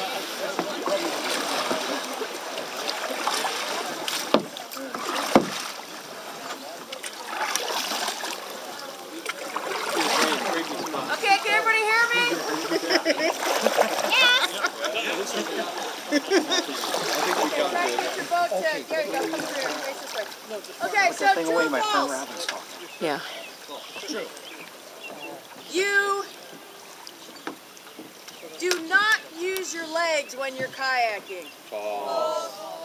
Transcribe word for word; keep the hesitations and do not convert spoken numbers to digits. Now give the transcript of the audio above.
Okay, can everybody hear me? Yes! Okay, try to get your boat to, there you go, come through, face this way. Okay, so true or false? Yeah. You do not use your legs when you're kayaking. False.